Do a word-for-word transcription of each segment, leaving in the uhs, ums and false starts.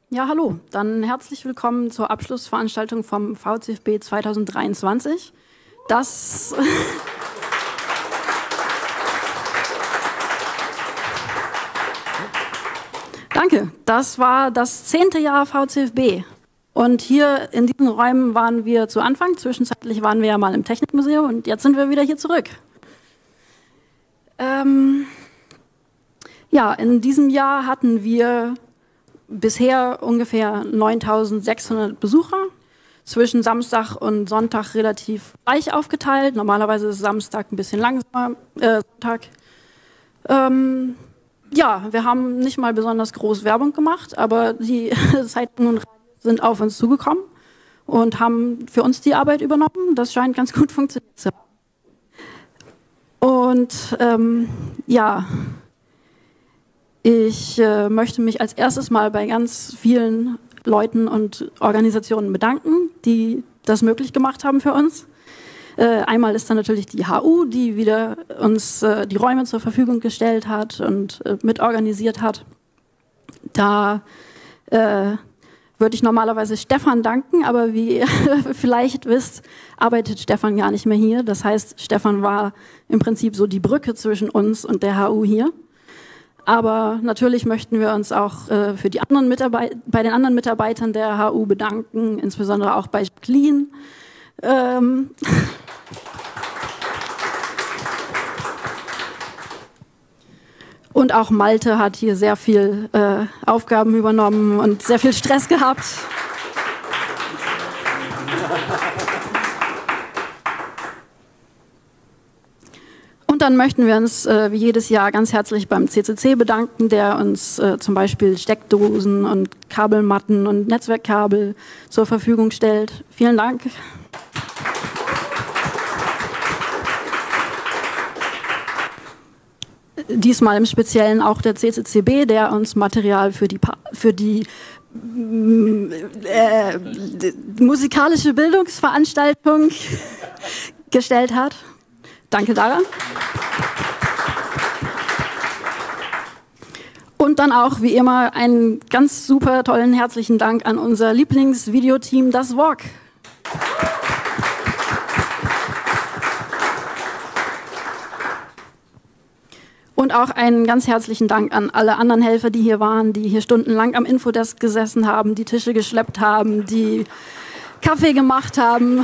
Ja, hallo. Dann herzlich willkommen zur Abschlussveranstaltung vom V C F B zweitausenddreiundzwanzig. Das Danke. Das war das zehnte Jahr V C F B. Und hier in diesen Räumen waren wir zu Anfang. Zwischenzeitlich waren wir ja mal im Technikmuseum und jetzt sind wir wieder hier zurück. Ähm, ja, in diesem Jahr hatten wir bisher ungefähr neuntausendsechshundert Besucher, zwischen Samstag und Sonntag relativ gleich aufgeteilt. Normalerweise ist Samstag ein bisschen langsamer, äh, Sonntag. Ähm, ja, wir haben nicht mal besonders groß Werbung gemacht, aber die Zeitungen und Radios sind auf uns zugekommen und haben für uns die Arbeit übernommen. Das scheint ganz gut funktioniert zu haben. Und ähm, ja, ich äh, möchte mich als erstes mal bei ganz vielen Leuten und Organisationen bedanken, die das möglich gemacht haben für uns. Äh, einmal ist da natürlich die H U, die wieder uns äh, die Räume zur Verfügung gestellt hat und äh, mitorganisiert hat. Da äh, würde ich normalerweise Stefan danken, aber wie ihr vielleicht wisst, arbeitet Stefan gar nicht mehr hier. Das heißt, Stefan war im Prinzip so die Brücke zwischen uns und der H U hier. Aber natürlich möchten wir uns auch äh, für die anderen Mitarbeit bei den anderen Mitarbeitern der H U bedanken, insbesondere auch bei Jacqueline. Ähm und auch Malte hat hier sehr viel äh, Aufgaben übernommen und sehr viel Stress gehabt. Und dann möchten wir uns äh, wie jedes Jahr ganz herzlich beim C C C bedanken, der uns äh, zum Beispiel Steckdosen und Kabelmatten und Netzwerkkabel zur Verfügung stellt. Vielen Dank. Diesmal im Speziellen auch der C C C B, der uns Material für die, pa für die äh, musikalische Bildungsveranstaltung gestellt hat. Danke daran. Und dann auch, wie immer, einen ganz super tollen herzlichen Dank an unser Lieblingsvideoteam, das W O G. Und auch einen ganz herzlichen Dank an alle anderen Helfer, die hier waren, die hier stundenlang am Infodesk gesessen haben, die Tische geschleppt haben, die Kaffee gemacht haben.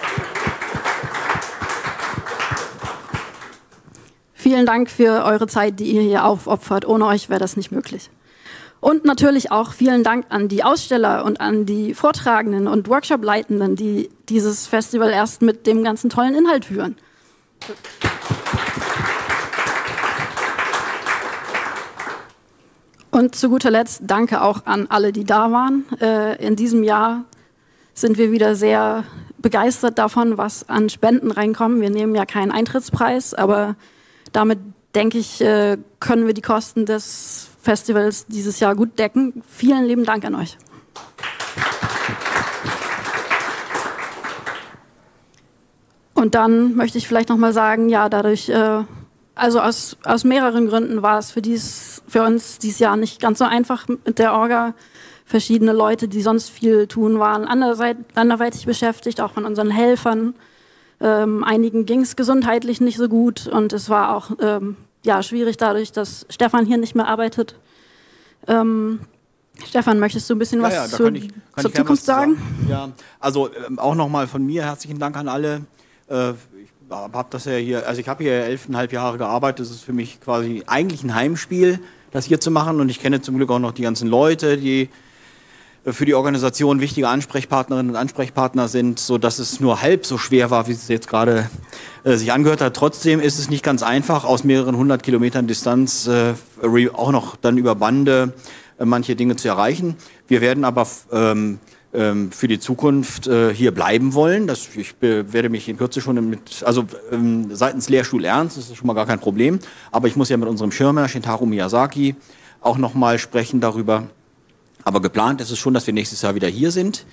Vielen Dank für eure Zeit, die ihr hier aufopfert. Ohne euch wäre das nicht möglich. Und natürlich auch vielen Dank an die Aussteller und an die Vortragenden und Workshop-Leitenden, die dieses Festival erst mit dem ganzen tollen Inhalt führen. Und zu guter Letzt danke auch an alle, die da waren. Äh, in diesem Jahr sind wir wieder sehr begeistert davon, was an Spenden reinkommen. Wir nehmen ja keinen Eintrittspreis, aber damit, denke ich, äh, können wir die Kosten des Festivals dieses Jahr gut decken. Vielen lieben Dank an euch. Und dann möchte ich vielleicht noch mal sagen, ja, dadurch, äh, also aus, aus mehreren Gründen war es für, dies, für uns dieses Jahr nicht ganz so einfach mit der Orga. Verschiedene Leute, die sonst viel tun, waren anderweitig beschäftigt, auch von unseren Helfern. Ähm, einigen ging es gesundheitlich nicht so gut und es war auch ähm, ja, schwierig dadurch, dass Stefan hier nicht mehr arbeitet. Ähm, Stefan, möchtest du ein bisschen was ja, ja, zu, kann ich, kann zur Zukunft sagen? sagen? Ja, also ähm, auch nochmal von mir herzlichen Dank an alle. Äh, ich habe das ja hier, also ich habe hier elfeinhalb Jahre gearbeitet. Das ist für mich quasi eigentlich ein Heimspiel, das hier zu machen und ich kenne zum Glück auch noch die ganzen Leute, die für die Organisation wichtige Ansprechpartnerinnen und Ansprechpartner sind, so dass es nur halb so schwer war, wie es jetzt gerade äh, sich angehört hat. Trotzdem ist es nicht ganz einfach, aus mehreren hundert Kilometern Distanz äh, auch noch dann über Bande äh, manche Dinge zu erreichen. Wir werden aber ähm, ähm, für die Zukunft äh, hier bleiben wollen. Das, ich äh, werde mich in Kürze schon mit, also ähm, seitens Lehrstuhl Ernst, das ist schon mal gar kein Problem. Aber ich muss ja mit unserem Schirmherr Shintaro Miyazaki auch noch mal sprechen darüber. Aber geplant ist es schon, dass wir nächstes Jahr wieder hier sind.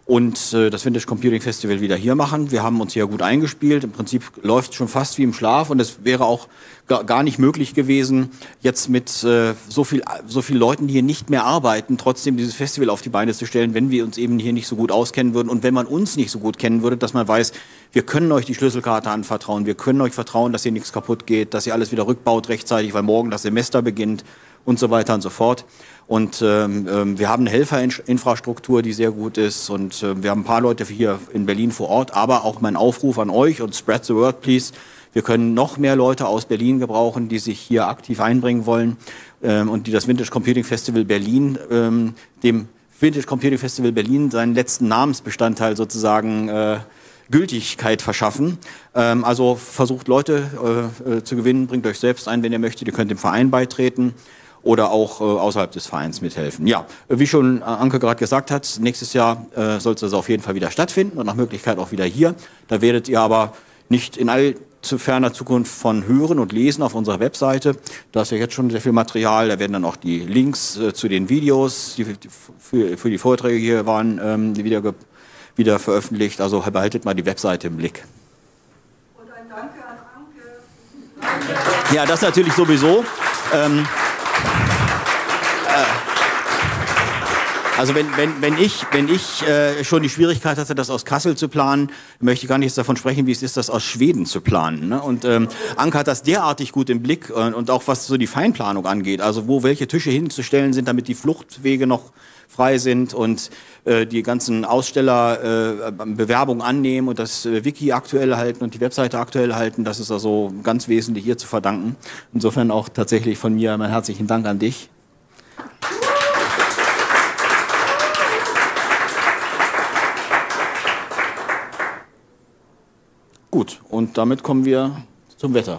und äh, das Vintage Computing Festival wieder hier machen. Wir haben uns hier gut eingespielt. Im Prinzip läuft es schon fast wie im Schlaf und es wäre auch gar, gar nicht möglich gewesen, jetzt mit äh, so viel, so viel Leuten, die hier nicht mehr arbeiten, trotzdem dieses Festival auf die Beine zu stellen, wenn wir uns eben hier nicht so gut auskennen würden und wenn man uns nicht so gut kennen würde, dass man weiß, wir können euch die Schlüsselkarte anvertrauen, wir können euch vertrauen, dass hier nichts kaputt geht, dass ihr alles wieder rückbaut rechtzeitig, weil morgen das Semester beginnt und so weiter und so fort. Und ähm, wir haben eine Helferinfrastruktur, die sehr gut ist und äh, wir haben ein paar Leute hier in Berlin vor Ort, aber auch mein Aufruf an euch und spread the word, please. Wir können noch mehr Leute aus Berlin gebrauchen, die sich hier aktiv einbringen wollen ähm, und die das Vintage Computing Festival Berlin, ähm, dem Vintage Computing Festival Berlin seinen letzten Namensbestandteil sozusagen äh, Gültigkeit verschaffen. Ähm, also versucht Leute äh, zu gewinnen, bringt euch selbst ein, wenn ihr möchtet. Ihr könnt dem Verein beitreten oder auch äh, außerhalb des Vereins mithelfen. Ja, wie schon Anke gerade gesagt hat, nächstes Jahr äh, soll es also auf jeden Fall wieder stattfinden und nach Möglichkeit auch wieder hier. Da werdet ihr aber nicht in allzu ferner Zukunft von hören und lesen auf unserer Webseite. Da ist ja jetzt schon sehr viel Material. Da werden dann auch die Links äh, zu den Videos, die für, für die Vorträge hier waren, ähm, die wieder, wieder veröffentlicht. Also behaltet mal die Webseite im Blick. Und ein Danke an Anke. Ja, das natürlich sowieso. Ähm, Also wenn, wenn, wenn ich, wenn ich äh, schon die Schwierigkeit hatte, das aus Kassel zu planen, möchte ich gar nicht davon sprechen, wie es ist, das aus Schweden zu planen. Ne? Und ähm, Anke hat das derartig gut im Blick äh, und auch was so die Feinplanung angeht, also wo welche Tische hinzustellen sind, damit die Fluchtwege noch frei sind und äh, die ganzen Aussteller äh, Bewerbungen annehmen und das äh, Wiki aktuell halten und die Webseite aktuell halten, das ist also ganz wesentlich hier zu verdanken. Insofern auch tatsächlich von mir meinen herzlichen Dank an dich. Gut, und damit kommen wir zum Wetter.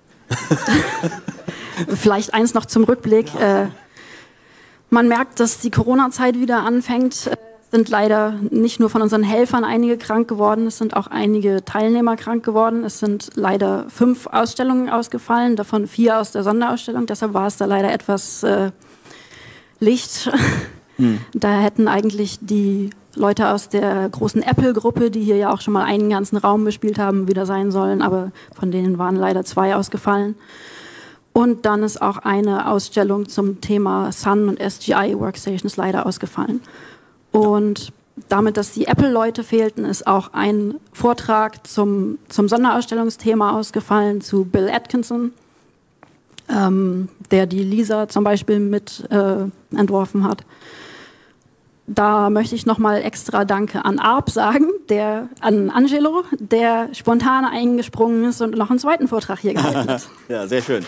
Vielleicht eins noch zum Rückblick. Ja. Äh, man merkt, dass die Corona-Zeit wieder anfängt. Es sind leider nicht nur von unseren Helfern einige krank geworden, es sind auch einige Teilnehmer krank geworden. Es sind leider fünf Ausstellungen ausgefallen, davon vier aus der Sonderausstellung. Deshalb war es da leider etwas äh, Licht. Hm. Da hätten eigentlich die Leute aus der großen Apple-Gruppe, die hier ja auch schon mal einen ganzen Raum bespielt haben, wieder sein sollen, aber von denen waren leider zwei ausgefallen. Und dann ist auch eine Ausstellung zum Thema Sun und S G I-Workstations leider ausgefallen. Und damit, dass die Apple-Leute fehlten, ist auch ein Vortrag zum, zum Sonderausstellungsthema ausgefallen zu Bill Atkinson, ähm, der die Lisa zum Beispiel mit äh, entworfen hat. Da möchte ich nochmal extra Danke an Arp sagen, der, an Angelo, der spontan eingesprungen ist und noch einen zweiten Vortrag hier gehalten hat. Ja, sehr schön.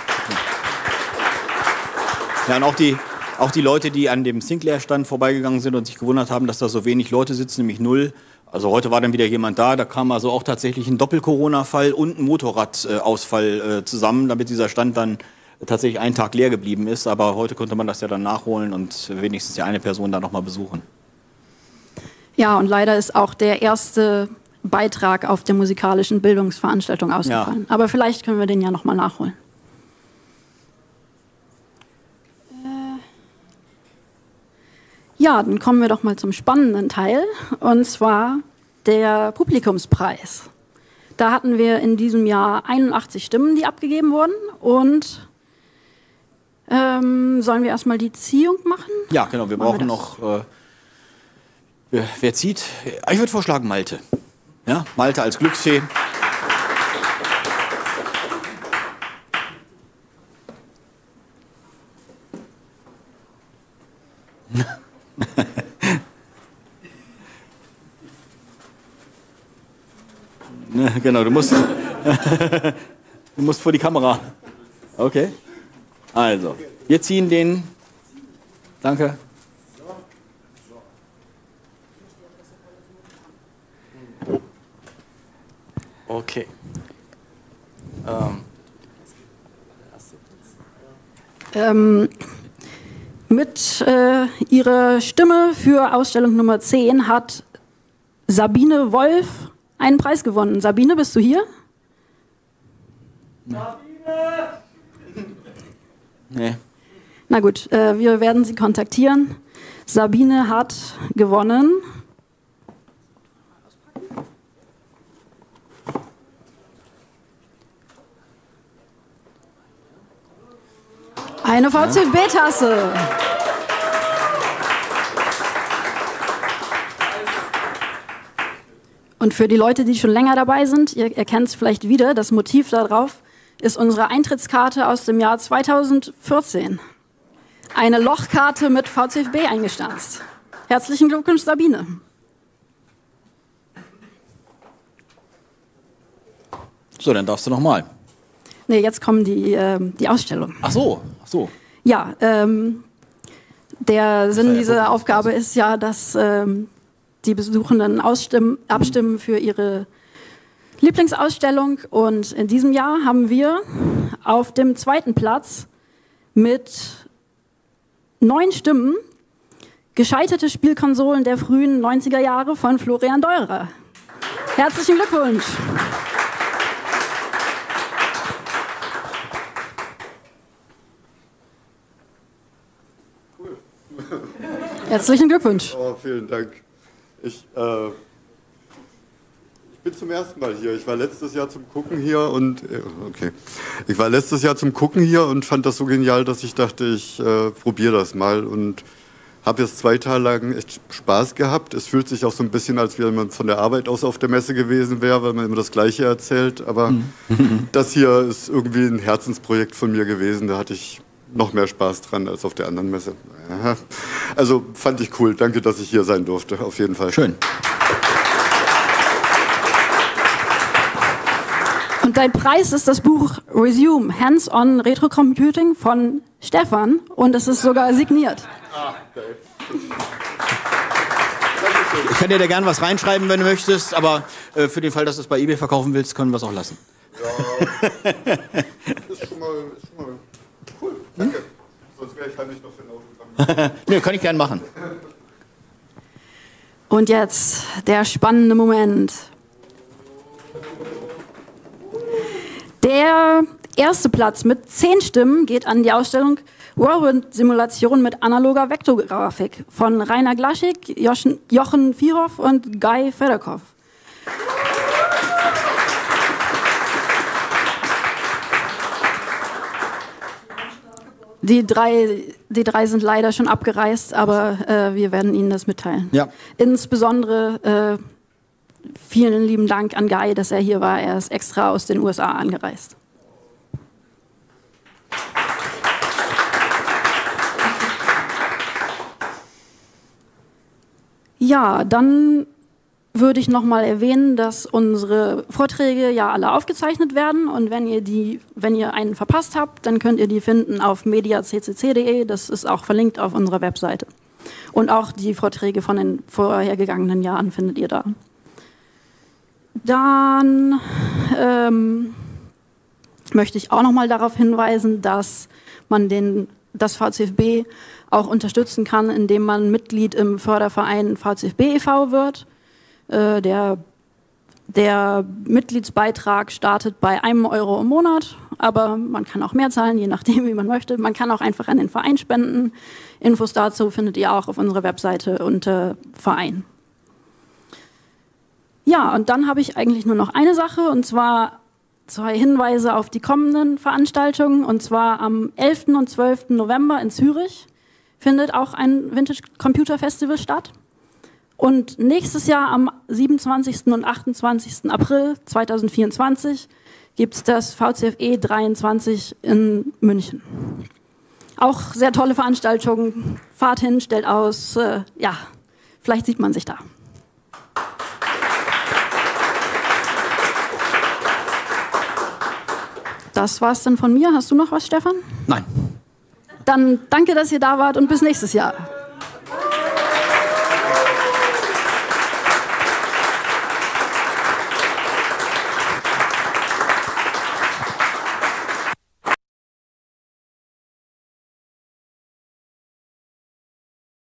Ja, und auch die, auch die Leute, die an dem Sinclair-Stand vorbeigegangen sind und sich gewundert haben, dass da so wenig Leute sitzen, nämlich null. Also heute war dann wieder jemand da, da kam also auch tatsächlich ein Doppel-Corona-Fall und ein Motorradausfall äh, zusammen, damit dieser Stand dann tatsächlich einen Tag leer geblieben ist, aber heute konnte man das ja dann nachholen und wenigstens die eine Person da nochmal besuchen. Ja, und leider ist auch der erste Beitrag auf der musikalischen Bildungsveranstaltung ausgefallen. Ja. Aber vielleicht können wir den ja nochmal nachholen. Äh ja, dann kommen wir doch mal zum spannenden Teil, und zwar der Publikumspreis. Da hatten wir in diesem Jahr einundachtzig Stimmen, die abgegeben wurden, und Ähm, sollen wir erstmal die Ziehung machen? Ja, genau, wir brauchen wir noch, äh, wer, wer zieht? Ich würde vorschlagen Malte. Ja, Malte als Glücksfee. Genau, du musst, du musst vor die Kamera. Okay. Also, wir ziehen den. Danke. Okay. Ähm. Ähm, mit äh, ihrer Stimme für Ausstellung Nummer zehn hat Sabine Wolf einen Preis gewonnen. Sabine, bist du hier? Sabine! Nee. Na gut, äh, wir werden sie kontaktieren. Sabine hat gewonnen Eine VfB-Tasse. Und für die Leute, die schon länger dabei sind, ihr erkennt es vielleicht wieder, das Motiv darauf ist unsere Eintrittskarte aus dem Jahr zweitausendvierzehn. Eine Lochkarte mit VfB eingestanzt. Herzlichen Glückwunsch, Sabine. So, dann darfst du noch mal. Nee, jetzt kommen die, äh, die Ausstellung. Ach so, ach so. Ja, ähm, der Sinn ja dieser Aufgabe ist ja, dass ähm, die Besuchenden ausstimmen, abstimmen für ihre Lieblingsausstellung. Und in diesem Jahr haben wir auf dem zweiten Platz mit neun Stimmen gescheiterte Spielkonsolen der frühen neunziger Jahre von Florian Deurer. Herzlichen Glückwunsch! Herzlichen Glückwunsch. Oh, vielen Dank. Ich, äh, ich bin zum ersten Mal hier. Ich war letztes Jahr zum Gucken hier und äh, okay. Ich war letztes Jahr zum Gucken hier und fand das so genial, dass ich dachte, ich äh, probiere das mal und habe jetzt zwei Tage lang echt Spaß gehabt. Es fühlt sich auch so ein bisschen, als wenn man von der Arbeit aus auf der Messe gewesen wäre, weil man immer das Gleiche erzählt. Aber mhm. das hier ist irgendwie ein Herzensprojekt von mir gewesen. Da hatte ich noch mehr Spaß dran als auf der anderen Messe. Also fand ich cool. Danke, dass ich hier sein durfte. Auf jeden Fall. Schön. Und dein Preis ist das Buch Resume, Hands-on Retro Computing von Stefan. Und es ist sogar signiert. Ah, okay. Ich kann dir da gerne was reinschreiben, wenn du möchtest, aber äh, für den Fall, dass du es bei eBay verkaufen willst, können wir es auch lassen. Ja, ist schon mal, ist schon mal cool. Danke. Hm? Sonst wäre ich heimlich noch für ein Auto gegangen. Nö, kann ich gern machen. Und jetzt der spannende Moment. Der erste Platz mit zehn Stimmen geht an die Ausstellung Whirlwind-Simulation mit analoger Vektorgrafik von Rainer Glaschig, Jochen, Jochen Vierhoff und Guy Fedorkov. Die drei, die drei sind leider schon abgereist, aber äh, wir werden Ihnen das mitteilen. Ja. Insbesondere äh, vielen lieben Dank an Guy, dass er hier war. Er ist extra aus den U S A angereist. Ja, dann würde ich noch mal erwähnen, dass unsere Vorträge ja alle aufgezeichnet werden und wenn ihr die, wenn ihr einen verpasst habt, dann könnt ihr die finden auf media c c c punkt de. Das ist auch verlinkt auf unserer Webseite. Und auch die Vorträge von den vorhergegangenen Jahren findet ihr da. Dann ähm, möchte ich auch noch mal darauf hinweisen, dass man den, das VCFB auch unterstützen kann, indem man Mitglied im Förderverein VCFB e V wird. Äh, der, der Mitgliedsbeitrag startet bei einem Euro im Monat, aber man kann auch mehr zahlen, je nachdem, wie man möchte. Man kann auch einfach an den Verein spenden. Infos dazu findet ihr auch auf unserer Webseite unter Verein. Ja, und dann habe ich eigentlich nur noch eine Sache, und zwar zwei Hinweise auf die kommenden Veranstaltungen. Und zwar am elften und zwölften November in Zürich findet auch ein Vintage Computer Festival statt. Und nächstes Jahr am siebenundzwanzigsten und achtundzwanzigsten April zweitausendvierundzwanzig gibt es das V C F E dreiundzwanzig in München. Auch sehr tolle Veranstaltungen. Fahrt hin, stellt aus. Äh, ja, vielleicht sieht man sich da. Das war's dann von mir. Hast du noch was, Stefan? Nein. Dann danke, dass ihr da wart und bis nächstes Jahr.